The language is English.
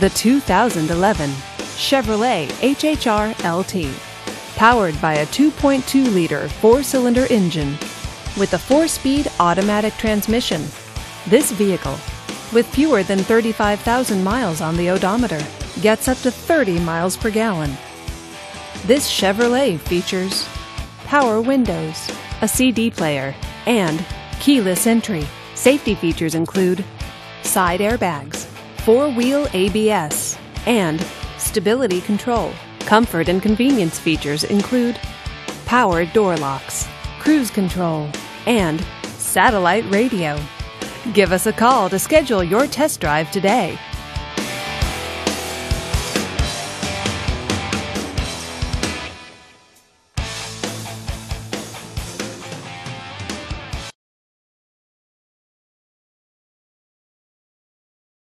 The 2011 Chevrolet HHR LT. Powered by a 2.2-liter four-cylinder engine with a 4-speed automatic transmission. This vehicle, with fewer than 35,000 miles on the odometer, gets up to 30 miles per gallon. This Chevrolet features power windows, a CD player, and keyless entry. Safety features include side airbags, 4-wheel ABS, and stability control. Comfort and convenience features include power door locks, cruise control, and satellite radio. Give us a call to schedule your test drive today.